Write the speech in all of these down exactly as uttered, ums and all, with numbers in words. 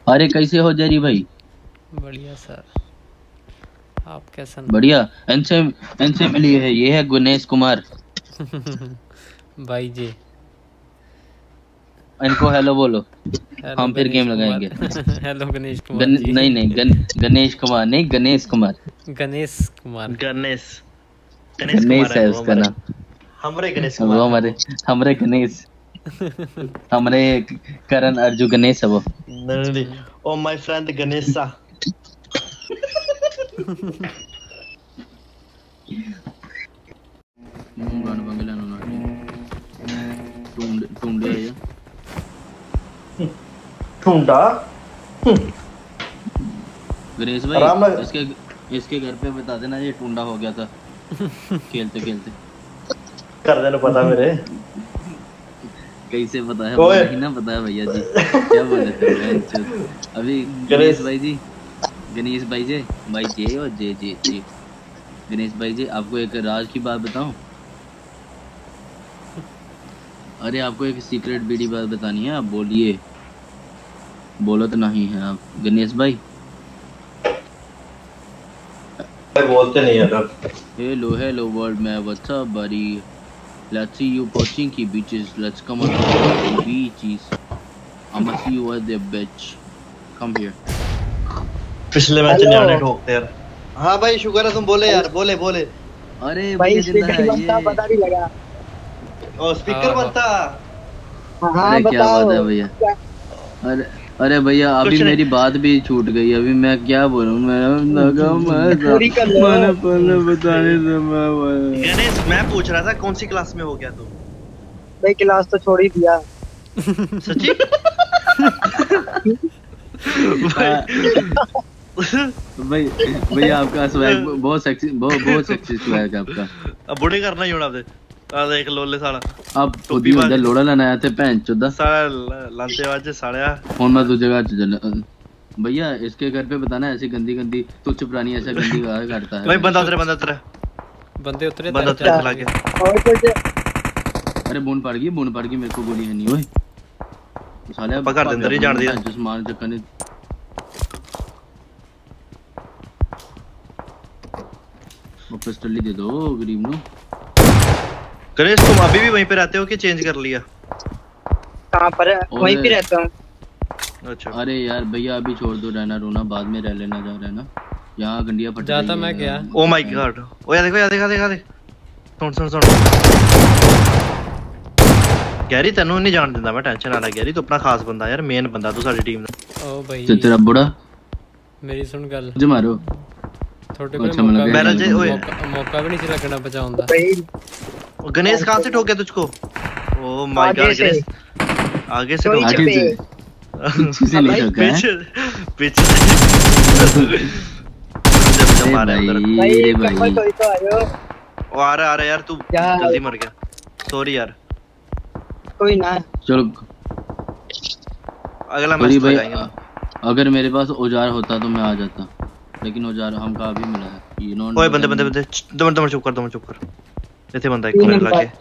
अरे कैसे हो जेरी भाई? बढ़िया सर, आप कैसे? बढ़िया। इनसे इनसे मिलिए है, ये है गणेश कुमार। भाई जी, इनको हेलो बोलो। हेलो हम फिर गणेश गेम कुमार। लगाएंगे। हेलो गणेश कुमार गन, जी। नहीं नहीं गन, गणेश कुमार नहीं, गणेश कुमार। गणेश कुमार। गणेश गणेश कुमार गणेश है है वो उसका हमारे नाम। हमरे गणेश वो कुमार है हमारे वो। हमारे गणेश, हमारे करण अर्जुन गणेश है वो। नहीं नहीं, ओ माय फ्रेंड गणेश सा। गाना बंगला ना टूंड टूंडे आया ठुंडा। गणेश आराम भाई, लग- इसके इसके घर पे बता देना ये टूंडा हो गया था खेलते खेलते। कर देना पता मेरे। कैसे पता है? ओए। वो नहीं ना पता है भैया जी, क्या बोले थे बहनचोद। अभी गणेश। गणेश भाई जी, गणेश भाई जी, भाई जे और जे जे जे गणेश भाई जी, आपको एक राज की बात बताऊं? अरे आपको एक सीक्रेट बीडी बात बतानी है, आप बोलिए। बोलो तो नहीं है आप गणेश भाई। बोलते नहीं है तब। हेलो हेलो वर्ल्ड में, what's up buddy? Let's see you Pochinki beaches. Let's come on to beaches. I'ma see you at the beach. Come here. पिछले मैच हेलो। न्याने ठोकते यार। हाँ भाई शुक्र है तुम बोले यार, बोले बोले। अरे भाई भैया जिंदा स्पीकर है बनता ये। पता नहीं लगा। ओ स्पीकर हाँ, बनता। हाँ अरे क्या बताओ। बात है भैया। अरे अरे भैया अभी कुछ नहीं। मेरी बात भी छूट गई, अभी मैं क्या बोलूं? मैं लगा मैं पूरी कर लो। मैंने पहले बताने से मैं गणेश मैं पूछ रहा था कौन सी क्लास में हो गया तू? भाई क्लास तो छोड़ ही दिया। सच्ची? भाई भैया आपका स्वैग बहुत सेक्सी, बहुत बहुत सेक्सी स्वैग है आपका। अब बूढ़े करना ही होना आपसे। आ देख लोले साला। आप खुद ही उधर लोड़ा लाने आए थे भैन चोदा। साला लांते वाजे साड़िया। फोन में तुझे का चल भैया, इसके घर पे बताना ऐसी गंदी गंदी तुच्छ प्राणी ऐसा गंदी गाय काटता है। भाई बंदा उतरे बंदा उतरे बंदे उतरे बंदा थे, उतरे चार खिला के। और कुछ अरे बूंद पड़ गई, बूंद पड़ गई, मेरे को गोली है नहीं ओए। तो साले पकड़ दे अंदर ही जान दिया। जिस मार चक्कर ने वो पिस्टल ही दे दो गरीब नु। गणेश तुम अभी भी वहीं पे रहते हो कि चेंज कर लिया? कहाँ पर है? वहीं पे रहता हूँ। अच्छा अरे यार भैया अभी छोड़ दो रहना रोना, बाद में रह लेना जा रहना। यहाँ गंडिया फट जाता रही है मैं क्या? Oh my God. ओ यार देखो यार देखा देखा देख। सुन सुन सुन। गैरी तेनू नहीं जान दिंदा मैं, टेंशन ना ले गैरी, तू अपना खास बंदा यार, मेन बंदा तू साडी टीम दा। ओ भाई तो तेरा बुड़ा मेरी सुन गल, जो मारो थोड़े कोल अच्छा, मौका मतलब भी बैरल नहीं- जे- ओए। मौका मौका भी नहीं से लगना बचाऊं दा। भाई गणेश कहां से ठोक गया तुझको? ओ माय आगे गॉड से। गणेश आगे से कोई ठोक आगे गया। पे। से पीछे से नहीं ठोका है। पीछे पीछे से जब अरे मारा उधर। भाई भाई रे कपल भाई कोई तो आयो। ओ आ रहा आ रहा यार, तू यार। जल्दी मर गया, सॉरी यार। कोई ना। चलो अगला बड़ी मैच भाई, लगाएंगे ना। अगर मेरे पास औजार होता तो मैं आ जाता, लेकिन औजार हमका अभी मिला है। ये नॉन ओए बंदे बंदे बंदे दो मिनट दो मिनट चुप कर दो मिनट चुप कर। इथे बंदा एक तीन मिला नंबर।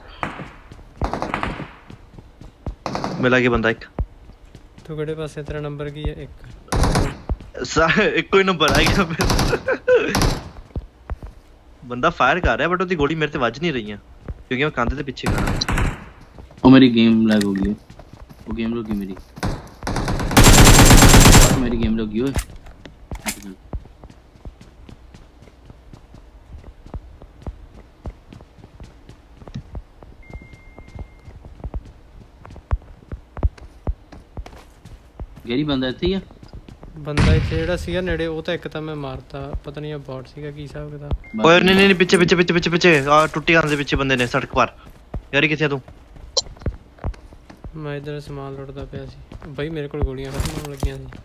के मिला के बंदा एक तू केड़े पासे तेरा नंबर की है? एक सा एक कोई नंबर आ गया मेरा। बंदा फायर कर रहा है बट उसकी गोली मेरे से ਵੱਜ नहीं रही है क्योंकि मैं कांधे से पीछे खड़ा हूं। ओ मेरी गेम लैग हो गई, वो गेम रुकी मेरी, मेरी गेम रुकी ओए। ਗੈਰੀ ਬੰਦਾ ਇੱਥੇ ਹੀ ਆ? ਬੰਦਾ ਇੱਥੇ ਜਿਹੜਾ ਸੀਗਾ ਨੇੜੇ ਉਹ ਤਾਂ ਇੱਕ ਤਾਂ ਮੈਂ ਮਾਰਤਾ, ਪਤਾ ਨਹੀਂ ਇਹ ਬॉट ਸੀਗਾ ਕੀ ਹਿਸਾਬ ਕਿਤਾਬ। ओए नहीं नहीं नहीं पीछे पीछे पीछे पीछे पीछे आ टुट्टी कांधे पीछे बंदे ने सड़क पर। यार किथे तू? ਮੈਂ ਇਧਰ ਸਮਾਨ ਲੁੱਟਦਾ ਪਿਆ ਸੀ ਬਾਈ, ਮੇਰੇ ਕੋਲ ਗੋਲੀਆਂ ਖਤਮ ਹੋਣ ਲੱਗੀਆਂ ਸੀ।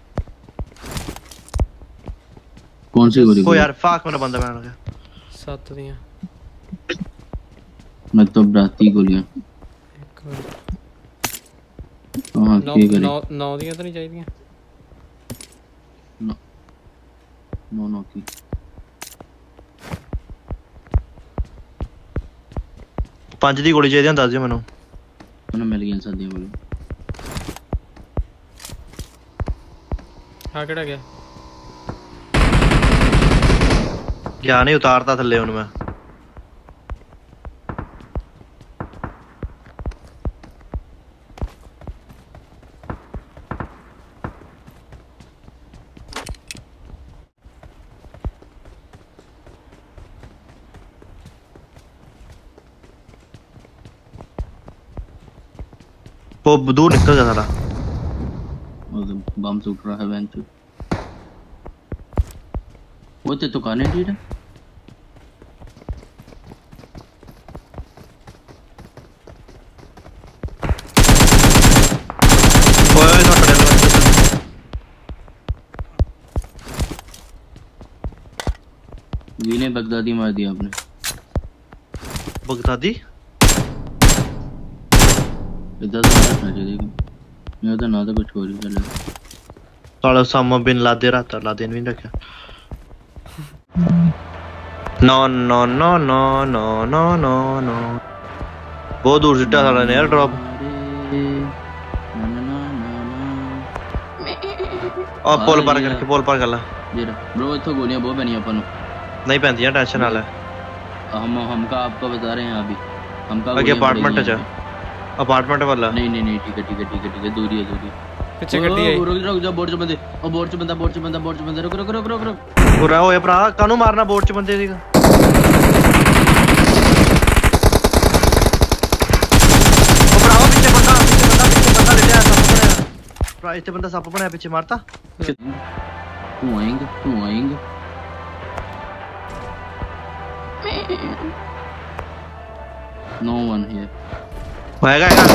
कौन सी गोली? ओ यार फाक मेरा बंदा मैन हो गया। ਸੱਤ ਦੀਆਂ मैं तो बराती गोलियां। ਇੱਕ ਮਿੰਟ। हां ਨੌ की करे? ਨੌ ਨੌ ਦੀਆਂ ਤਾਂ ਨਹੀਂ ਚਾਹੀਦੀਆਂ? नो नो की पांच दी गोली चाहिए दस दियो मेनू। मैंने मिल गई सादियां गोली। हाँ केड़ा गया क्या नहीं उतारता थल्ले हुन मैं वो दूर निकल गया साला बम से उठ रहा है बेंच वो ते तो काने डी है ओए ना पड़े वीने बगदादी मार दिया आपने बगदादी इधर तो ना देखो मैं तो ना तो कुछ और ही कर रहा साला उसामा बिन लादेन रहता लादेन भी रखा no no no no no no no no बहुत दूर से साला ने यार ड्रॉप और पोल पार करके पोल पार कर ला ये ब्रो इतो गोलियां बहुत बनी अपन नहीं पहनती टेंशन ना ले हम हमका आपको बता रहे हैं अभी हमका आगे अपार्टमेंट है अपार्टमेंट वाला नहीं नहीं नहीं ठीक है ठीक है ठीक है ठीक है दूरी है दूरी पीछे गड्डी है रुक रुक जा बोर्ड च बंदे ओ बोर्ड च बंदा बोर्ड च बंदा बोर्ड च बंदा रुक रुक रुक रुक रुक पूरा होए भरा कानू मारना बोर्ड च बंदे दी ओ भरावा पीछे बंदा पीछे बंदा पीछे बंदा ले जा सब बना भरा इथे बंदा सब बना पीछे मारता तू आएंगे तू आएंगे नो वन हियर होएगा यार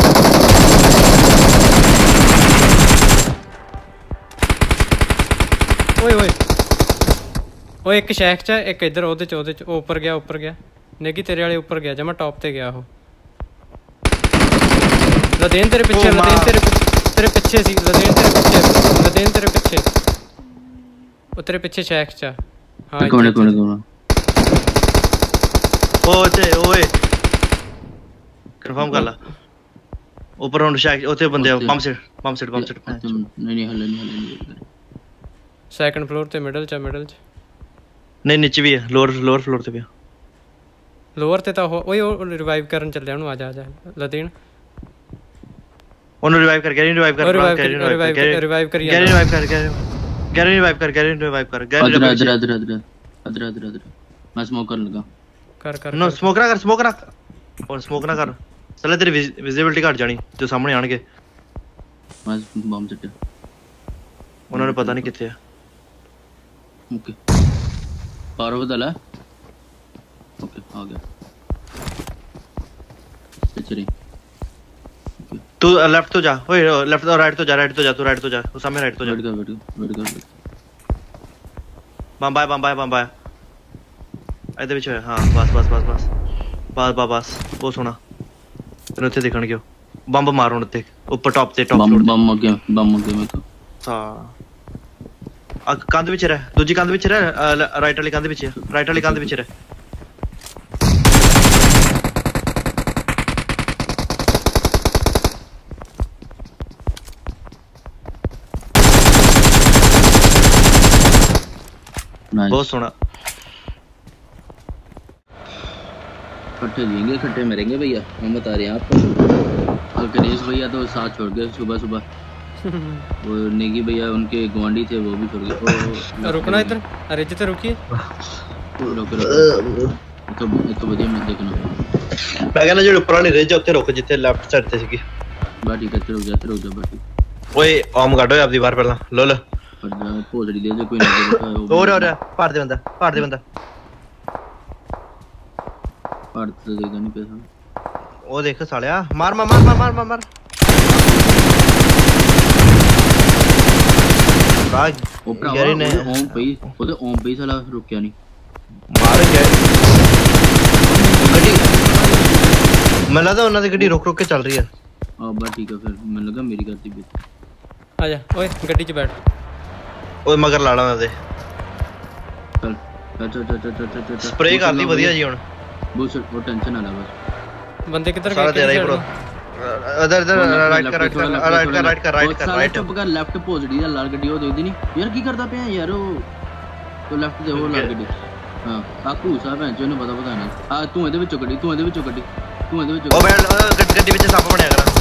ओए ओए ओए एक शैक च एक इधर ओदे च ओदे च ओ ऊपर गया ऊपर गया नेगी तेरे वाले ऊपर गया जमा टॉप ते गया हो लदेन तेरे पीछे लदेन तेरे तेरे पीछे सी लदेन तेरे पीछे लदेन तेरे पीछे ओ तेरे पीछे शैक च हां कौन कौन कौन ओए ओए कंफर्म कर ला ऊपर राउंड शैक ओते बंदे pump set pump set pump set नहीं नहीं हल्ले नहीं हल्ले सेकंड फ्लोर ते मिडल च मिडल च नहीं नीचे भी है लोअर लोअर फ्लोर ते भी लोअर ते ता ओए रिवाइव करन चल जाणू आ जा आ जा लदेन ओनु रिवाइव कर गैरी रिवाइव कर रिवाइव कर रिवाइव कर रिवाइव कर गैरी रिवाइव कर गैरी रिवाइव कर गैरी रिवाइव कर Gary other other other other other other other मैं स्मोक कर लगा कर कर नो स्मोक ना कर स्मोक ना और स्मोक ना कर चले तेरी विजिबिलिटी घट जानी जो सामने आਣਗੇ मैं बम सेट उन्होंने पता नहीं किथे है ओके पावर बदला ओके आ गया चलिए तू लेफ्ट तो जा ओए लेफ्ट और राइट तो जा राइट तो जा तू राइट तो जा तू सामने राइट तो जा वेट कर वेट कर वेट कर bomb bye bomb bye bomb bye इधर पीछे है हां बस बस बस बस बस बस बस वो सुना तेरे ਉੱਤੇ ਦਿਖਣ ਗਿਓ ਬੰਬ ਮਾਰੋ ਉੱਤੇ ਉੱਪਰ ਟੌਪ ਤੇ ਟੌਪ बम बम आ गया बम आ गया मेरे को ਹਾਂ ਆ ਕੰਧ ਵਿੱਚ ਰਹਿ ਦੂਜੀ ਕੰਧ ਵਿੱਚ ਰਹਿ ਰਾਈਟ ਵਾਲੀ ਕੰਧ ਵਿੱਚ ਰਾਈਟ ਵਾਲੀ ਕੰਧ ਵਿੱਚ ਰਹਿ बहुत सोना खट्टे लेंगे खट्टे मरेंगे भैया हम बता रहे हैं आपको और गणेश भैया तो साथ छोड़ गए सुबह सुबह वो नेगी भैया उनके गवांडी थे वो भी छोड़ गए रुकना इधर अरे जिते रुकिए रुक रुक तो तो बढ़िया मत देखना मैं कहना जो ऊपर वाली रेंज ਉੱਤੇ ਰੁਕ ਜਿੱਥੇ ਲੈਫਟ ਸਾਈਡ ਤੇ ਸੀਗੀ बाटी कच्चे रुक जाते रुक जा बाटी ਓਏ ਆਮ ਕੱਢ ਓਏ ਆਪਦੀ ਬਾਹਰ ਪਹਿਲਾਂ ਲੋ ਲੈ पर भोसड़ी दे दे कोई ना ਹੋਰ ਹੋਰ ਭਾਰ ਦੇ ਬੰਦਾ ਭਾਰ ਦੇ ਬੰਦਾ ਭਾਰ ਤੇ ਦੇਗਾ ਨਹੀਂ ਪੈਸਾ ਉਹ ਦੇਖ ਸਾਲਿਆ ਮਾਰ ਮਾਰ ਮਾਰ ਮਾਰ ਮਾਰ ਮਾਰ ਬਾਗ ਉਹ ਭਰਾਵਾ ਨੇ ਓਮ ਪਈ ਉਹਦੇ ਓਮ ਪਈ ਸਾਲਾ ਰੁਕਿਆ ਨਹੀਂ ਮਾਰ ਗਿਆ ਗੱਡੀ ਮੈਨੂੰ ਲੱਗਦਾ ਉਹਨਾਂ ਦੀ ਗੱਡੀ ਰੁਕ ਰੁਕ ਕੇ ਚੱਲ ਰਹੀ ਹੈ ਆ ਬਾ ਠੀਕ ਹੈ ਫਿਰ ਮੈਨੂੰ ਲੱਗਾ ਮੇਰੀ ਕਰਤੀ ਵੀ आ जा ओए गड्डी च बैठ ਓਏ ਮਗਰ ਲਾ ਲਾ ਉਹਦੇ चल चल चल चल चल चल चल ਸਪਰੇ ਕਰ ਲਈ ਵਧੀਆ ਜੀ ਹੁਣ ਬੂਸਟ ਉਹ ਟੈਨਸ਼ਨ ਨਾ ਲੈ ਬਸ बंदे किधर सारा गए तेरा ही ब्रो इधर इधर राइट कर राइट कर राइट कर राइट कर राइट कर राइट चुप कर लेफ्ट पोजड़ी दा लाल गड्डी हो देखदी नहीं यार की करदा पिया यार ओ तो लेफ्ट दे वो लाल गड्डी हां काकू साहब हैं जो ने पता पता नहीं हां तू ਇਹਦੇ ਵਿੱਚੋਂ ਗੱਡੀ ਤੂੰ ਇਹਦੇ ਵਿੱਚੋਂ ਗੱਡੀ ਤੂੰ ਇਹਦੇ ਵਿੱਚੋਂ ਉਹ ਬੈਠ ਗੱਡੀ ਵਿੱਚ ਸੱਪ ਬਣਿਆ ਕਰਾਂ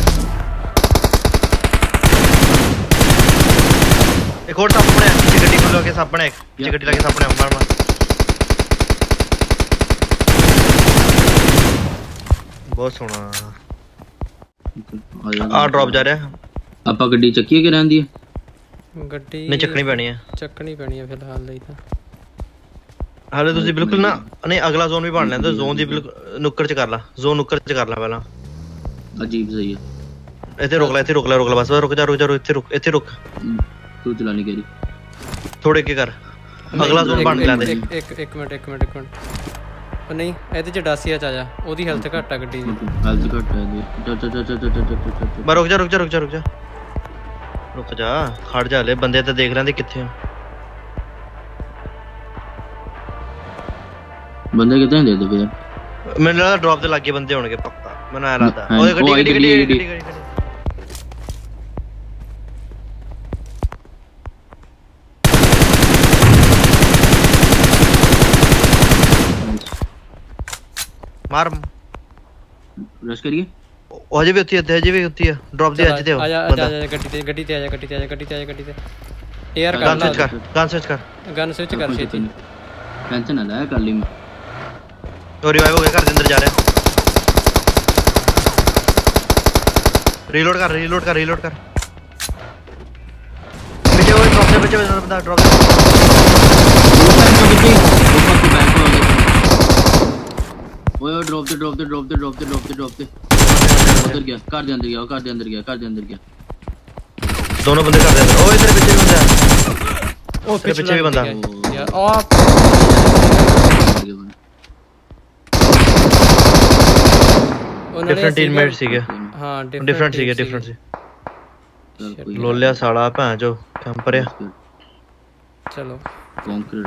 ਇੱਕ ਹੋਰ ਸੱਪ ਬਣਿਆ ਪਿੱਛੇ ਗੱਡੀ ਕੋਲ ਕੇ ਸੱਪ ਬਣਿਆ ਪਿੱਛੇ ਗੱਡੀ ਲਾ ਕੇ ਸੱਪ ਬਣਿਆ ਮਾਰ ਮਾਰ ਬਹੁਤ ਸੋਹਣਾ ਆ ਡ੍ਰੌਪ ਜਾ ਰਿਹਾ ਆਪਾਂ ਗੱਡੀ ਚੱਕੀਏ ਕਿ ਰਹਿੰਦੀ ਹੈ ਗੱਡੀ ਨਹੀਂ ਚੱਕਣੀ ਪੈਣੀ ਹੈ ਚੱਕਣੀ ਪੈਣੀ ਹੈ ਫਿਲਹਾਲ ਲਈ ਤਾਂ ਹਾਲੇ ਤੁਸੀਂ ਬਿਲਕੁਲ ਨਾ ਨਹੀਂ ਅਗਲਾ ਜ਼ੋਨ ਵੀ ਬਣ ਲੈਂਦਾ ਜ਼ੋਨ ਦੀ ਬਿਲਕੁਲ ਨੁੱਕਰ ਚ ਕਰ ਲਾ ਜ਼ੋਨ ਨੁੱਕਰ ਚ ਕਰ ਲਾ ਪਹਿਲਾਂ ਅਜੀਬ ਸਹੀ ਹੈ ਇੱਥੇ ਰੁਕ ਲੈ ਇੱਥੇ ਰੁਕ ਲੈ ਰੁਕ ਲੈ ਬਸ ਰੁਕ ਜਾ ਰੁਕ ਜਾ ਇੱਥੇ ਰੁਕ ਇੱਥੇ ਰੁਕ ਤੂੰ ਚਲਾਣੀ ਕਰੀ ਥੋੜੇ ਕੀ ਕਰ ਅਗਲਾ ਜ਼ੋਨ ਬਣ ਲੈਂਦੇ ਇੱਕ ਇੱਕ ਇੱਕ ਮਿੰਟ ਇੱਕ ਮਿੰਟ ਇੱਕ ਮਿੰਟ ਉਹ ਨਹੀਂ ਇਹਦੇ ਚ ਡਾਸੀਆ ਚ ਆ ਜਾ ਉਹਦੀ ਹੈਲਥ ਘੱਟ ਆ ਗੱਡੀ ਦੀ ਹੈਲਥ ਘੱਟ ਹੈ ਇਹਦੀ ਚੱਲ ਚੱਲ ਚੱਲ ਚੱਲ ਚੱਲ ਬਸ ਰੁਕ ਜਾ ਰੁਕ ਜਾ ਰੁਕ ਜਾ ਰੁਕ ਜਾ ਰੁਕ ਜਾ ਖੜ ਜਾ ਲੈ ਬੰਦੇ ਤਾਂ ਦੇਖ ਲੈਂਦੇ ਕਿੱਥੇ ਆ ਬੰਦੇ ਕਿੱਥੇ ਹੁੰਦੇ ਤੇ ਫਿਰ ਮੈਨੂੰ ਲੱਗਦਾ ਡ੍ਰੌਪ ਤੇ ਲੱਗੇ ਬੰਦੇ ਹੋਣਗੇ ਪੱਕਾ ਮੈਨੂੰ ਐ ਲੱਗਦਾ ਓਏ ਗੱਡੀ ਗੱਡੀ ਗੱਡੀ ਗੱਡੀ ਗੱਡੀ ਮਾਰ ਰਸ਼ ਕਰੀਏ ਉਹ ਹਜੇ ਵੀ ਉੱਤੀ ਹੈ ਹਜੇ ਵੀ ਉੱਤੀ ਹੈ ਡ੍ਰੌਪ ਦੇ ਅੱਜ ਤੇ ਆ ਜਾ ਆ ਜਾ ਗੱਡੀ ਤੇ ਗੱਡੀ ਤੇ ਆ ਜਾ ਗੱਡੀ ਤੇ ਆ ਜਾ ਗੱਡੀ ਤੇ ਆ ਜਾ ਗੱਡੀ ਤੇ ਏਅਰ ਕਰ ਗਨ ਸਵਿਚ ਕਰ ਗਨ ਸਵਿਚ ਕਰ ਗਨ ਸਵਿਚ ਕਰ ਛੇਤੀ ਟੈਨਸ਼ਨ ਨਾ ਲੈ ਕਰ ਲਈ ਮੈਂ ਉਹ ਰਿਵਾਈਵ ਹੋ ਗਿਆ ਘਰ ਦੇ ਅੰਦਰ ਜਾ ਰਿਹਾ ਰੀਲੋਡ ਕਰ ਰੀਲੋਡ ਕਰ ਰੀਲੋਡ ਕਰ ਪਿੱਛੇ ਉਹ ਡ੍ਰੌਪ ਦੇ ਪਿੱਛੇ ਬੰਦਾ ਡ੍ਰੌਪ ਓਏ ਡ੍ਰੌਪ ਤੇ ਡ੍ਰੌਪ ਤੇ ਡ੍ਰੌਪ ਤੇ ਡ੍ਰੌਪ ਤੇ ਡ੍ਰੌਪ ਤੇ ਡ੍ਰੌਪ ਤੇ ਉਧਰ ਗਿਆ ਘਰ ਦੇ ਅੰਦਰ ਗਿਆ ਘਰ ਦੇ ਅੰਦਰ ਗਿਆ ਘਰ ਦੇ ਅੰਦਰ ਗਿਆ ਦੋਨੋਂ ਬੰਦੇ ਘਰ ਦੇ ਅੰਦਰ ਓਏ ਤੇਰੇ ਪਿੱਛੇ ਵੀ ਬੰਦਾ ਉਹ ਪਿੱਛੇ ਵੀ ਬੰਦਾ ਯਾਰ ਆ ਡਿਫਰੈਂਟ ਟੀਮਮੇਟ ਸੀਗੇ ਹਾਂ ਡਿਫਰੈਂਟ ਸੀਗੇ ਡਿਫਰੈਂਟ ਸੀ ਲੋਲਿਆ ਸਾਲਾ ਭੈਣ ਜੋ ਕੈਂਪਰਿਆ ਚਲੋ ਕੰਕਰ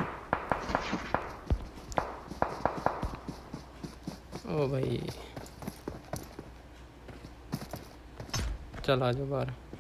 ओ भाई चल आ जाओ बाहर